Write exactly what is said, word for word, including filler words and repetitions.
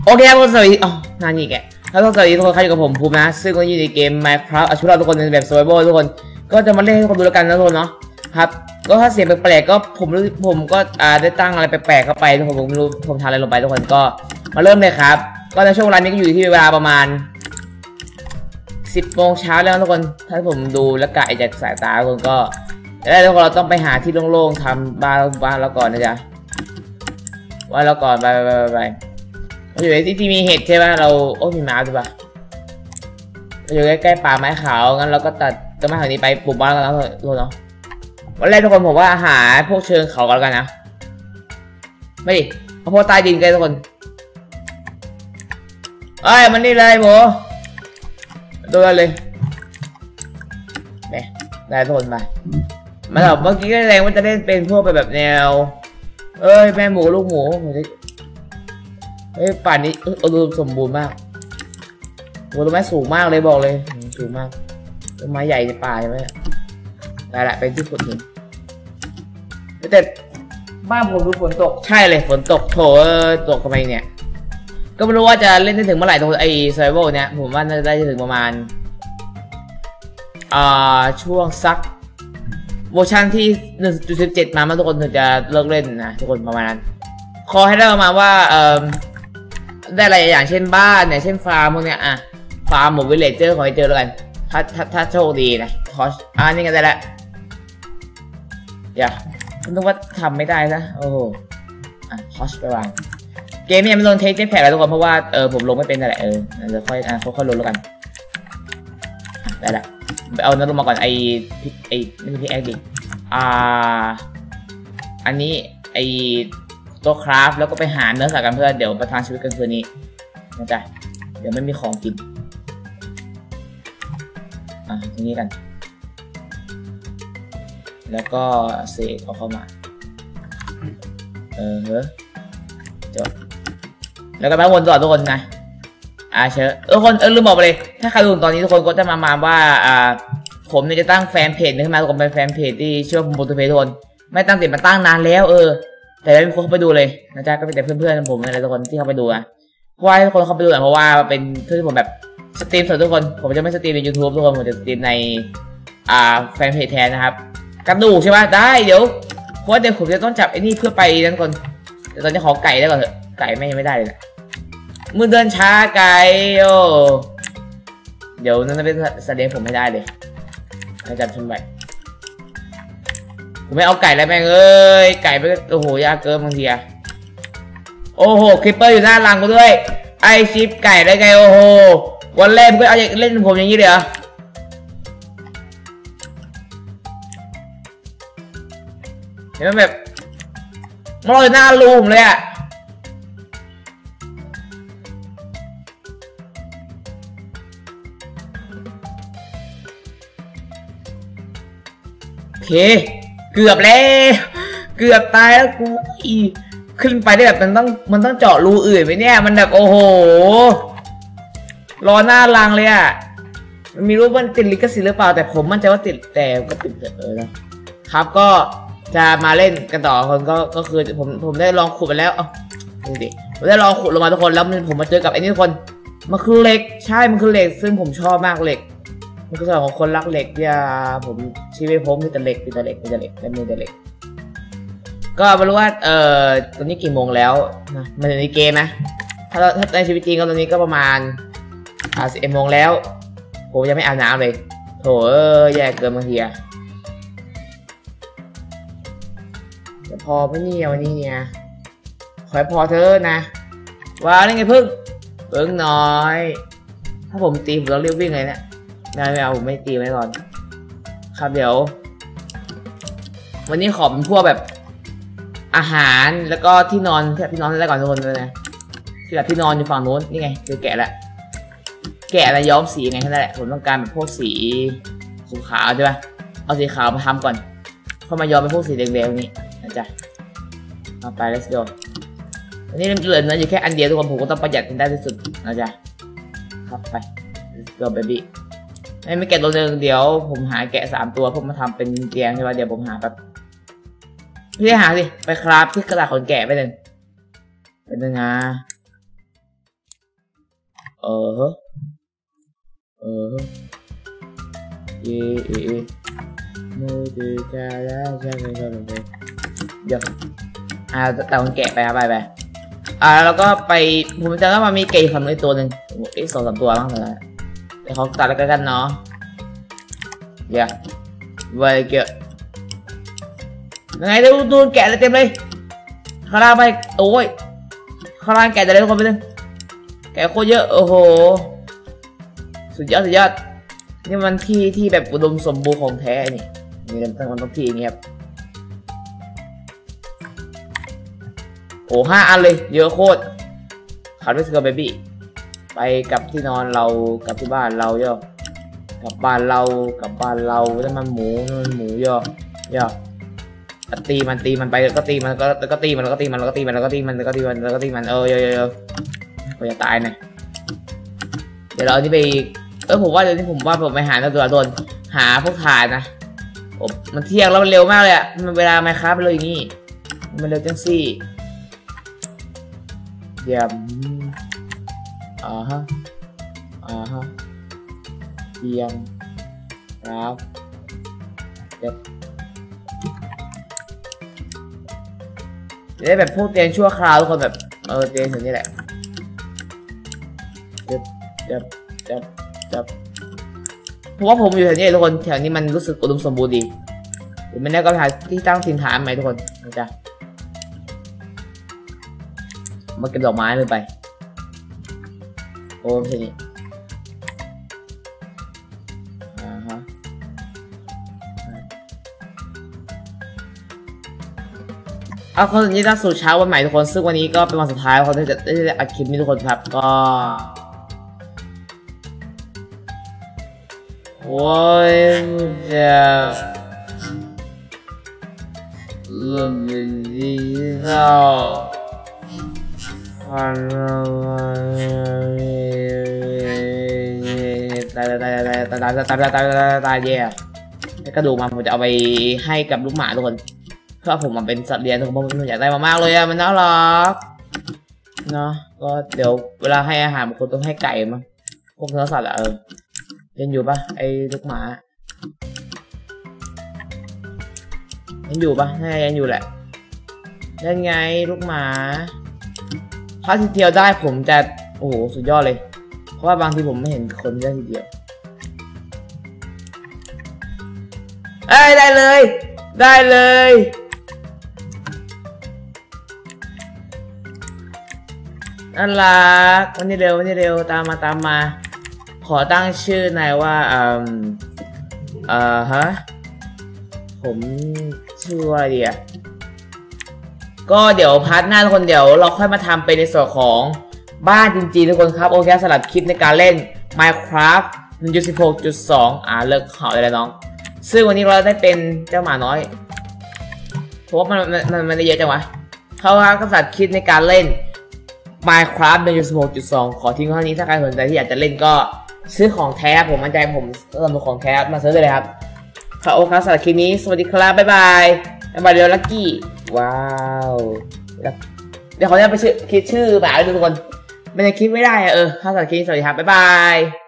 โอเคครับสวัสดีอ๋อนานอีกแกแล้วก็สวัสดีทุกคนใครอยู่กับผมภูมินะซึ่งก็อยู่ในเกม Minecraft อาชีพเราทุกคนในแบบ Survival ทุกคนก็จะมาเล่นให้ทุกคนดูแล้วกันนะทุกคนเนาะครับก็ถ้าเสียงแปลกๆก็ผมรู้ผมก็อ่าได้ตั้งอะไรแปลกๆเข้าไปทุกคนผมไม่รู้ผมทำอะไรลงไปทุกคนก็มาเริ่มเลยครับก็ในช่วงเวลานี้ก็อยู่ที่เวลาประมาณสิบโมงเช้าแล้วทุกคนถ้าผมดูและกะจากสายตาทุกคนก็ได้ทุกคนเราต้องไปหาที่โล่งๆทำบ้านบ้านเราก่อนนะจ๊ะว่าเราก่อนไปไปไปไปอยู่ในที่ที่มีเห็ดใช่ไหมเราโอ้มีม้าด้วยปะอยู่ใกล้ๆป่าไม้ขาวงั้นเราก็ตัดต้นไม้แถวนี้ไปปลูกบ้านกันแล้วทุกคนเนาะวันแรกทุกคนผมว่าหาพวกเชิงเขากันแล้วกันนะไม่ดิเอาพวกใต้ดินกันทุกคนเอ้ยมันนี่เลยโบดูเลยเนี่ยได้ทุกคนไปมาแบบเมื่อกี้ก็แรงว่าจะเล่นเป็นพวกแบบแนวเอ้ยแม่หมูลูกหมูเฮ้ยป่านนี้อุดมสมบูรณ์มากต้นไม้สูงมากเลยบอกเลยสูงมากต้นไม้ใหญ่ในป่าใช่ไหมได้ละเป็นที่ฝนหินแต่บ้านผมดูฝนตกใช่เลยฝนตกโถตกทำไมเนี่ยก็ไม่รู้ว่าจะเล่นได้ถึงเมื่อไหร่ตรงไอ้เซอร์ไวเวอร์เนี่ยผมว่าน่าจะได้ถึงประมาณอ่าช่วงซักเวอร์ชันที่ หนึ่งจุดสิบเจ็ด มามาทุกคนถึงจะเลิกเล่นนะทุกคนประมาณนั้นขอให้ได้ประมาณว่าเอ่อได้อะไรอย่างเช่นบ้านเนี่ยเช่นฟาร์มพวกเนี้ยอ่ะฟาร์มหมู่วิลเลจเจอร์ขอให้เจอแล้วกันถ้าถ้าถ้าโชคดีนะคอสอ่านี่กันได้แล้วอย่าคุณต้องว่าทำไม่ได้นะโอ้โหอ่ะคอสไปวางเกมนี้ยังไม่ลงเทคเจ็ตแพ็กแล้วทุกคนเพราะว่าเออผมลงไม่เป็นนั่นแหละเออเดี๋ยวค่อยอ่ะค่อยๆลงแล้วกันได้ละไปเอานั้นลงมาก่อนไอไอไม่ใช่พี่แอคดิอ่าอันนี้ไอตัวคราฟแล้วก็ไปหาเนื้อสัตว์กันเพื่อเดี๋ยวประทานชีวิตกันคืนนี้นะจ๊ะเดี๋ยวไม่มีของกินอ่ะทีนี้กันแล้วก็เสกเอาเข้ามาเออเฮ้ยจบแล้วก็มาวนต่อทุกคนนะอ่าเชิญทุกคนเออลืมบอกไปเลยถ้าใครดูตอนนี้ทุกคนก็จะมามาว่าอ่าผมเนี่ยจะตั้งแฟนเพจขึ้นมาทุกคนเป็นแฟนเพจที่ชื่อว่าผมโปรตุเกสทุกคนไม่ตั้งติดมาตั้งนานแล้วเออแต่ไม่มีคนเข้าไปดูเลยนะจ๊ะก็เป็นแต่เพื่อนๆผมอะไรทุกคนที่เข้าไปดูนะเพราะว่าทุกคนเข้าไปดูเพราะว่าเป็นเพื่อนที่ผมแบบสตรีมสดทุกคนผมจะไม่สตรีมใน ยูทูบ ทุกคนผมจะสตรีมในอ่าแฟนเพจแทนนะครับกระดูกใช่ไหมได้เดี๋ยวเพราะเดี๋ยวผมจะต้องจับไอ้นี่เพื่อไปนั่นก่อนแต่ตอนนี้ขอไก่ได้ก่อนเถอะไก่ไม่ยังไม่ได้เลยนะมือเดินช้าไก่โอ้เดี๋ยวนั่นเป็นแสดงผมไม่ได้เลยให้จับชุนไปผมไม่เอาไก่แล้วแม่งเอ้ยไก่ไปโอ้โหยากเกินบางทีอะโอ้โหคลิปเปอร์อยู่หน้าหลังกูด้วยไอชิปไก่ได้ไงโอ้โหวันแรกก็เอาเล่นผมอย่างนี้เลยเหรอเห็นไหมแบบมันลอยหน้ารูผมเลยอะโอเคเกือบแล้วเกือบตายแล้วกูอีขึ้นไปได้แบบมันต้องมันต้องเจาะรูอื่นไปเนี่ยมันแบบโอ้โหรอหน้ารังเลยอ่ะมันมีรูปว่าติดลิขสิทธิ์หรือเปล่าแต่ผมมั่นใจว่าติดแต่ก็ติดเออครับก็จะมาเล่นกันต่อคนก็ก็คือผมผมได้ลองขุดไปแล้วอ๋อดูดิผมได้ลองขุดลงมาทุกคนแล้วผมมาเจอกับไอ้นี่ทุกคนมันคือเหล็กใช่มันคือเหล็กซึ่งผมชอบมากเหล็กมันคือส่วนของคนรักเหล็กที่ผมชีวิตผมมีแต่เหล็กมีแต่เหล็กมีแต่เหล็กและมีแต่เหล็กก็ไม่รู้ว่าเอ่อตอนนี้กี่โมงแล้วนะมันในเกมนะถ้าถ้าในชีวิตจริงก็ตอนนี้ก็ประมาณอ่าสิบเอ็ดโมงแล้วผมยังไม่อาบน้ำเลยโถเออแย่เกินบางทีอะแต่พอไม่นี่วันนี้เนี่ยขอให้พอเธอนะว้าวนี่ไงพึ่งพึ่งน้อยถ้าผมตีผมต้องรีบวิ่งเลยนะไม่ไม่เอาผมไม่ตีไว้ก่อนครับเดี๋ยววันนี้ขอเป็นพวกแบบอาหารแล้วก็ที่นอนที่นอนได้ก่อนทุกคนเลยนะที่แบบที่นอนอยู่ฝั่งนู้นนี่ไงคือแกะละแกะอะไรย้อมสีไงแค่นั้นแหละผมต้องการแบบพวกสีสีขาวใช่ป่ะเอาสีขาวมาทำก่อนเข้ามาย้อมเป็นพวกสีแดงๆนี่นะจ๊ะเอาไป let's go อันนี้เหลือเนื้ออยู่แค่อันเดียวทุกคนผมก็ต้องประหยัดกันได้ที่สุดนะจ๊ะครับไป let's go babyไม่ไม่แกะตัวหนึ่งเดี๋ยวผมหาแกะสามตัวผมมาทำเป็นเตียงใช่ป่ะเดี๋ยวผมหาแบบพี่หาสิไปคราฟที่กระดาษขนแกะไปหนึ่งเป็นยังไงเออเออเย่เอโมดูกาแล้วใช่ไหมก็เลยเดี๋ยวอ่าแต่คนแกะไปครับไปไปอ่าแล้วก็ไปผมจำได้ว่ามีเกย์คนในตัวหนึ่งไอ้สองสามตัวบ้างเลยเดี๋ยวเขาตัดแล้วกันเนาะเดี๋ยวไว้เกี่ยยังไงดูดูแกะเลยเต็มเลยข้างล่างไปโอ้ยข้างล่างแกะจะได้ทุกคนไปเลยแกะโคตรเยอะโอ้โหสุดยอดสุดยอดนี่มันที่ที่แบบอุดมสมบูรณ์ของแท้นี่นี่มันต้องมันต้องที่เงียบโอ้ห้าอันเลยเยอะโคตรขาดไม่เกินเบบี้ไปกับที่นอนเรากับที่บ้านเราเยอะกับบ้านเรากับบ้านเราแล้วมันหมูมันหมูเยอะเยอะตีมันตีมันไปก็ตีมันก็ก็ตีมันแล้วก็ตีมันแล้วก็ตีมันแล้วก็ตีมันแล้วก็ตีมันแล้วก็ตีมันเออเยอะเยอะก็จะตายเนี่ยเดี๋ยวเราที่ไปเออผมว่าเดี๋ยวนี้ผมว่าผมไปหาตัวโดนหาพวกถ่านนะมันเที่ยงแล้วมันเร็วมากเลยอะมันเวลาไมค้าไปเลยอย่างนี้มันเร็วจังซี่เยี่ยมอ่าฮะอ่าฮะเยี่ยมครับเด็ดได้แบบพวกเตียงชั่วคราวทุกคนแบบเออเตียงอย่างนี้แหละเจ็บเจ็บเจ็บเจ็บเพราะว่าผมอยู่แถวนี้ทุกคนแถวนี้มันรู้สึกอุดมสมบูรณ์ดีหรือไม่แน่ก็หาที่ตั้งถิ่นฐานใหม่ทุกคนนะจ๊ะมาเก็บดอกไม้เลยไปโอ้ทีนี้อ่าฮะเอาคนนี้ตั้งสู่เช้าวันใหม่ทุกคนซึ่งวันนี้ก็เป็นวันสุดท้ายคนที่จะได้อัดคลิปนี้ทุกคนครับก็โอ้ยจะเริ่มดีแล้วตายตายตายตายตายตายตายตายตายตายเย่กระดูกมันผมจะเอาไปให้กับลูกหมาทุกคนเพื่อผมมันเป็นสัตว์เลี้ยงทุกคนผมอยากได้มามากเลยอะมันน่ารักเนาะก็เดี๋ยวเวลาให้อาหารบางคนต้องให้ไก่มั้งพวกเนื้อสัตว์อะเออยังอยู่ปะไอ้ลูกหมายังอยู่ปะให้ยังอยู่แหละยังไงลูกหมาถ้าทีเดียวได้ผมจะโอ้โหสุดยอดเลยเพราะว่าบางทีผมไม่เห็นคนได้ทีเดียวเอ้ยได้เลยได้เลยน่ารักวันนี้เร็ววันนี้เร็วตามมาตามมาขอตั้งชื่อนายว่าอ่าอ่าฮะผมชื่อว่าอะไรดีอะก็เดี๋ยวพาร์ทหน้าทุกคนเดี๋ยวเราค่อยมาทำเป็นในส่วนของบ้านจริงๆทุกคนครับโอเคสำหรับคลิปในการเล่น Minecraft หนึ่งจุดสิบหกจุดสอง อ่าเลิกข่าวเลยน้องซึ่งวันนี้เราได้เป็นเจ้าหมาน้อยเพราะว่ามันมันมันได้เยอะจังวะเขาว่าก็สำหรับคลิปในการเล่น Minecraft หนึ่งจุดสิบหกจุดสอง ขอทิ้งเท่านี้ถ้าใครสนใจที่อยากจะเล่นก็ซื้อของแท้ผมมั่นใจผมสำหรับของแท้มาซื้อเลยครับขอโอกาสสำหรับคลิปนี้สวัสดีครับบ๊ายบายบ๊ายบายเดี๋ยวลัคกี้ว้าวเดี๋ยวขอจะไปชื่อคิดชื่อหมาดูทุกคนมันยังคิดไม่ได้เออถ้าสำหรับคลิปนี้สวัสดีครับบ๊ายบาย